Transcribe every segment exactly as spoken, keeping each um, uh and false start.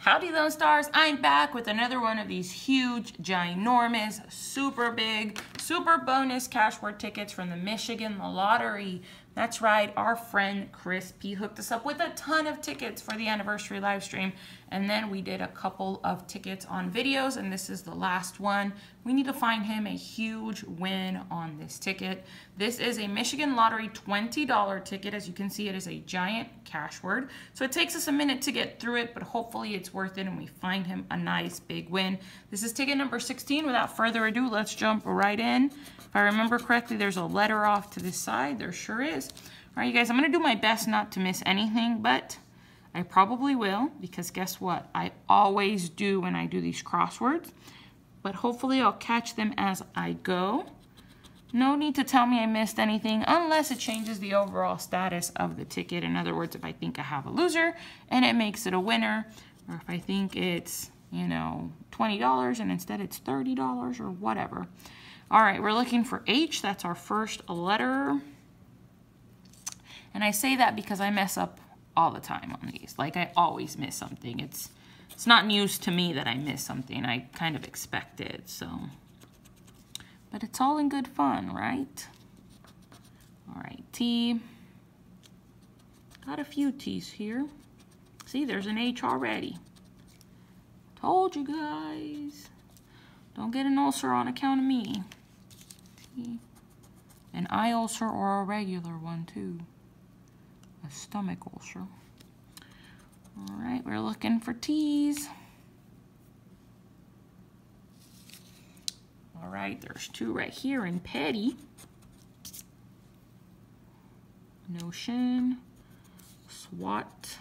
Howdy Lone Stars, I'm back with another one of these huge, ginormous, super big, super bonus cash word tickets from the Michigan Lottery. That's right, our friend Chris P hooked us up with a ton of tickets for the anniversary live stream, and then we did a couple of tickets on videos, and this is the last one. We need to find him a huge win on this ticket. This is a Michigan Lottery twenty dollar ticket. As you can see, it is a giant cash word, so it takes us a minute to get through it, but hopefully it's worth it and we find him a nice big win. This is ticket number sixteen. Without further ado, let's jump right in. If I remember correctly, there's a letter off to this side. There sure is. All right, you guys, I'm going to do my best not to miss anything, but I probably will, because guess what? I always do when I do these crosswords, but hopefully I'll catch them as I go. No need to tell me I missed anything unless it changes the overall status of the ticket. In other words, if I think I have a loser and it makes it a winner, or if I think it's, you know, twenty dollars and instead it's thirty dollars or whatever. All right, we're looking for H. That's our first letter. And I say that because I mess up all the time on these. Like, I always miss something. It's it's not news to me that I miss something. I kind of expect it, so. But it's all in good fun, right? All right, T. Got a few T's here. See, there's an H already. Told you guys. Don't get an ulcer on account of me. T. An eye ulcer or a regular one, too. A stomach ulcer. All right, we're looking for T's. All right, there's two right here in Petty. Notion, SWAT,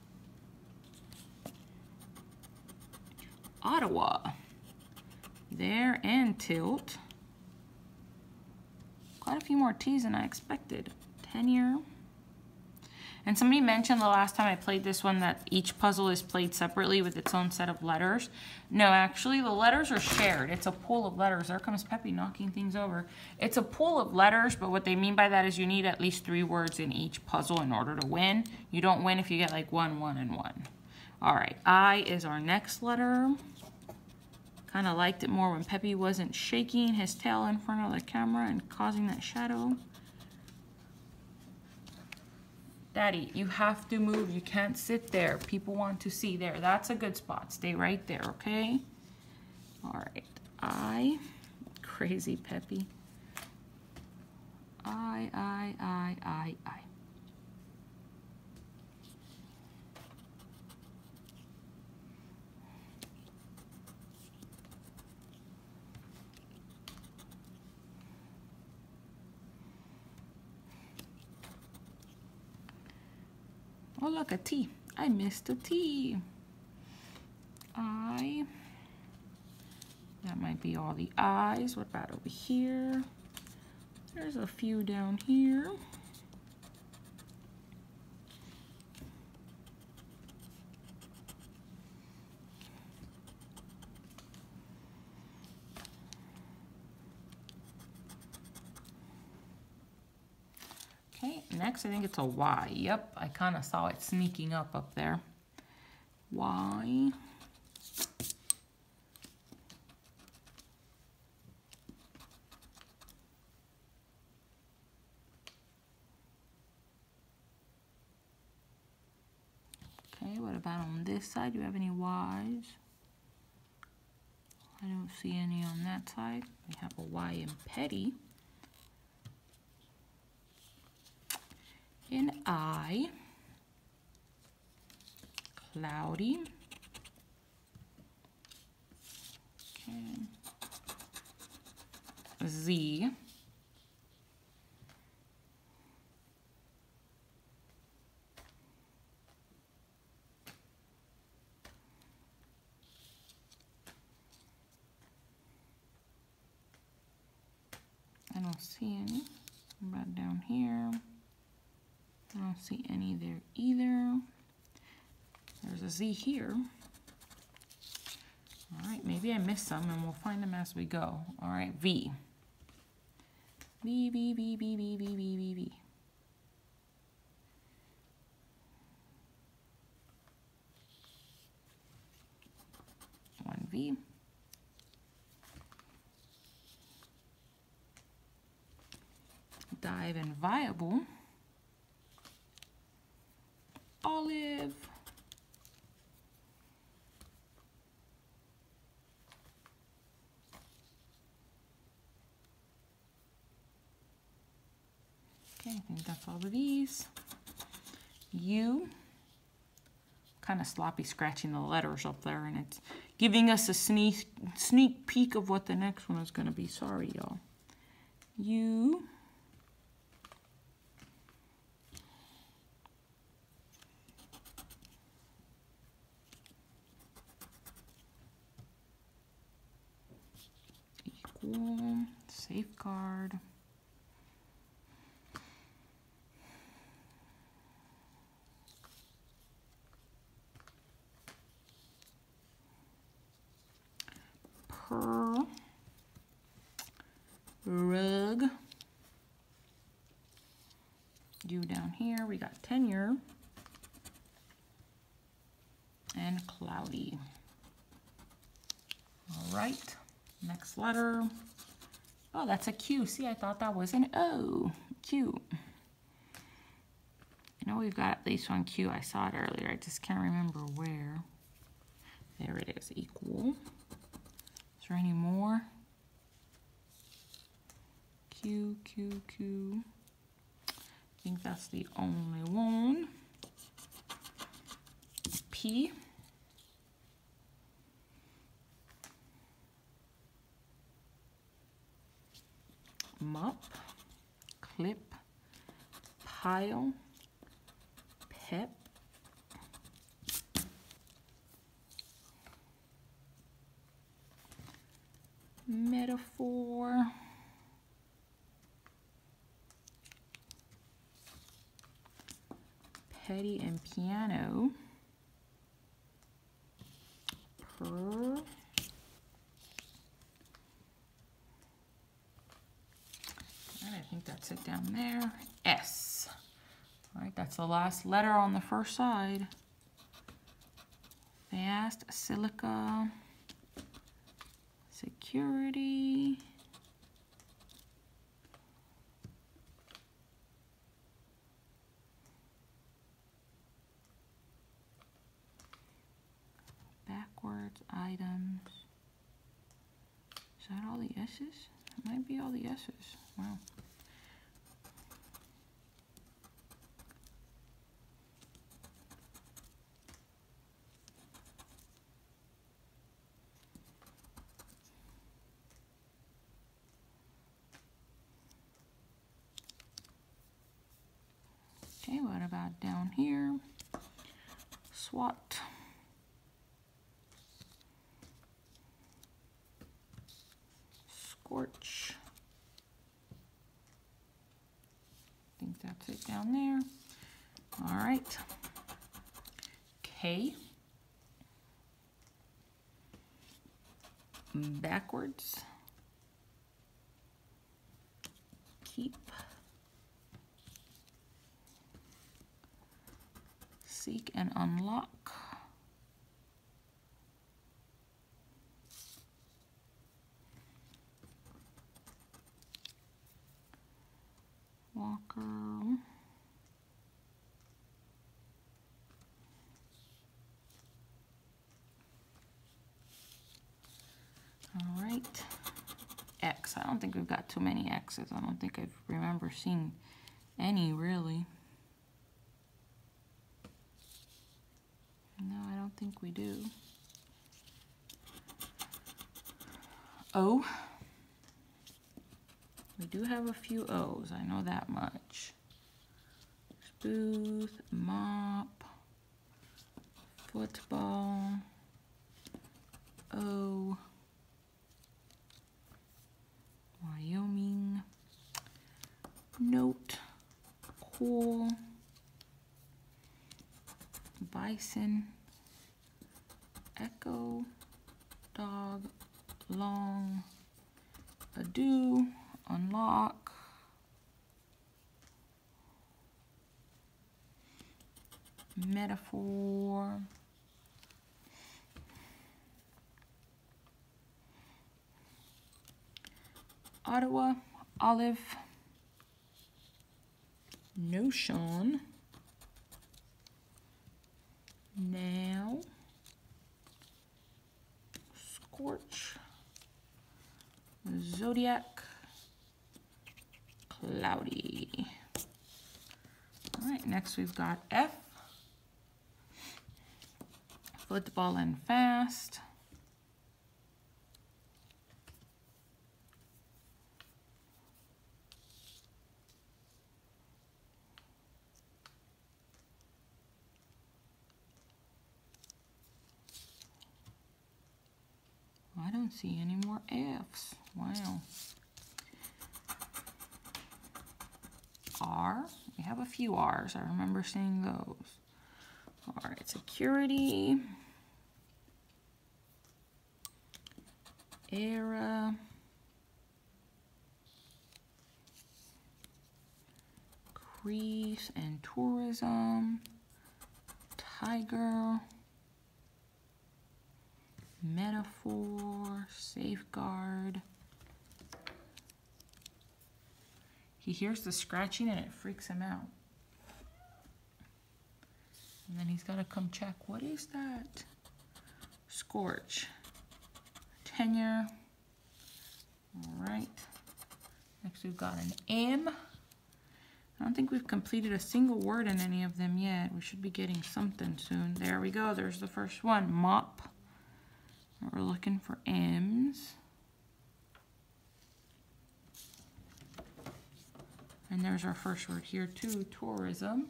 Ottawa, there, and Tilt. Quite a few more T's than I expected. Tenure. And somebody mentioned the last time I played this one that each puzzle is played separately with its own set of letters. No, actually, the letters are shared. It's a pool of letters. There comes Peppy knocking things over. It's a pool of letters, but what they mean by that is you need at least three words in each puzzle in order to win. You don't win if you get like one, one, and one. All right, I is our next letter. Kind of liked it more when Peppy wasn't shaking his tail in front of the camera and causing that shadow. Daddy, you have to move. You can't sit there. People want to see there. That's a good spot. Stay right there, okay? All right. I, crazy Peppy. I, I, I, I, I. Oh, look, a T. I missed a T. I. That might be all the I's. What about over here? There's a few down here. Okay, next I think it's a Y. Yep, I kind of saw it sneaking up up there. Y. Okay, what about on this side? Do you have any Y's? I don't see any on that side. We have a Y in Petty. In I, Cloudy, okay, Z, I don't see any. What about down here? I don't see any there either. There's a Z here. All right, maybe I missed some and we'll find them as we go. All right, V. V, V, V, V, V, V, V, V, V. cloudy. Dive and viable. Olive. Okay, I think that's all of these. U. Kind of sloppy scratching the letters up there, and it's giving us a sneak sneak peek of what the next one is going to be. Sorry, y'all. U. Equal. Safeguard. Per. Rug. U down here, we got tenure. And cloudy. All right, next letter. Oh, that's a Q. See, I thought that was an O. Q. I know we've got at least one Q. I saw it earlier. I just can't remember where. There it is, equal. Is there any more? Q, Q, Q. I think that's the only one. P. Mop. Clip. Pile. Pep. Metaphor. Petty and piano. Per. And I think that's it down there. S. All right, that's the last letter on the first side. Fast, silica, security. Backwards, items. Is that all the S's? It might be all the S's. Wow. Okay, what about down here? SWAT. Scorch. I think that's it down there. All right. K. Backwards. Keep. Seek and unlock. Walker. All right. X. I don't think we've got too many X's. I don't think I remember seeing any really. No, I don't think we do. O. We do have a few O's, I know that much. Booth, mop, football, O, Wyoming, note, cool, bison, echo, dog, long, ado, unlock, metaphor, Ottawa, Olive, Notion, Now, Scorch, Zodiac, Cloudy. All right, next we've got F, Football and Fast, I don't see any more F's. Wow. R. We have a few R's. I remember seeing those. All right, security. Era. Crease and tourism. Tiger. Metaphor, safeguard. He hears the scratching and it freaks him out. And then he's got to come check. What is that? Scorch. Tenure. All right. Next we've got an M. I don't think we've completed a single word in any of them yet. We should be getting something soon. There we go. There's the first one. Mop. We're looking for M's. And there's our first word here too, tourism.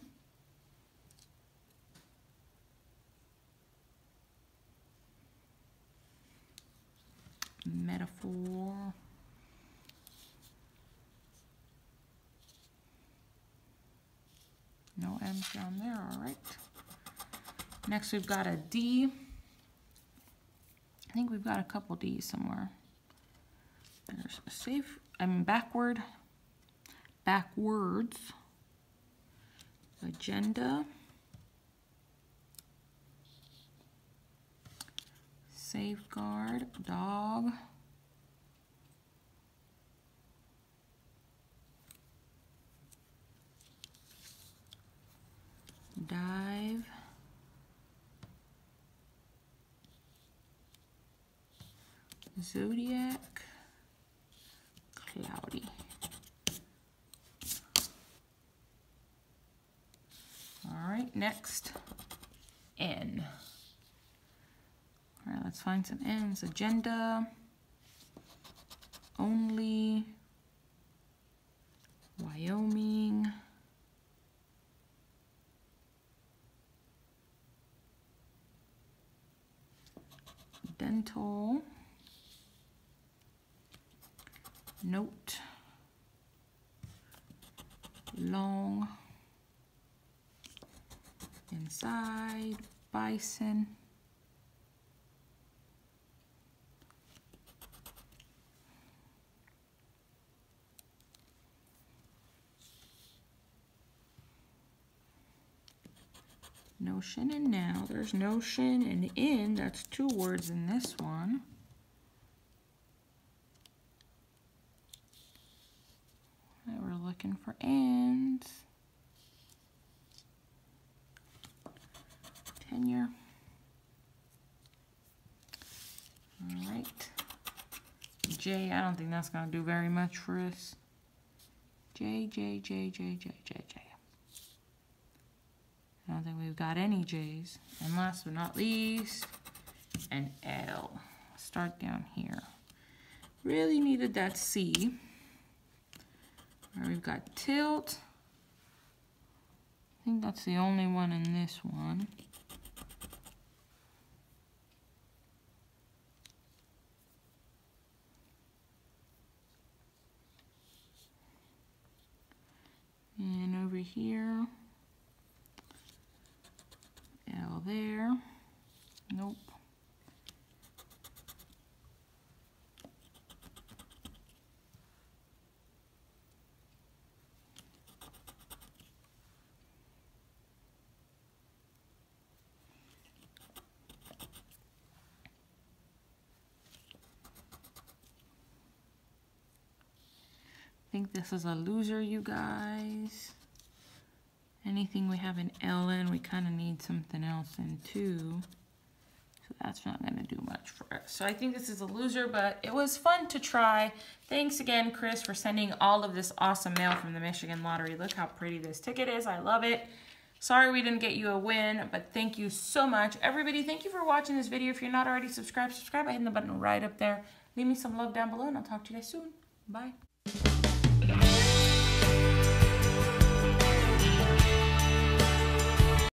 Metaphor. No M's down there, all right. Next we've got a D. I think we've got a couple D's somewhere. There's a safe, I mean backward, backwards, agenda, safeguard, dog, dive, Zodiac, cloudy. All right, next, N. All right, let's find some N's. Agenda, only, Wyoming, dental, note, long, inside, bison, notion and now. There's notion and in. That's two words in this one. And we're looking for ends. Tenure. All right. J, I don't think that's going to do very much for us. J, J, J, J, J, J, J. I don't think we've got any J's. And last but not least, an L. Start down here. Really needed that C. All right, we've got tilt. I think that's the only one in this one. And over here, L there. Nope. think this is a loser, you guys. Anything we have an L in, we kind of need something else in too. So that's not going to do much for us. So I think this is a loser, but it was fun to try. Thanks again, Chris, for sending all of this awesome mail from the Michigan Lottery. Look how pretty this ticket is. I love it. Sorry we didn't get you a win, but thank you so much. Everybody, thank you for watching this video. If you're not already subscribed, subscribe by hitting the button right up there. Leave me some love down below, and I'll talk to you guys soon. Bye.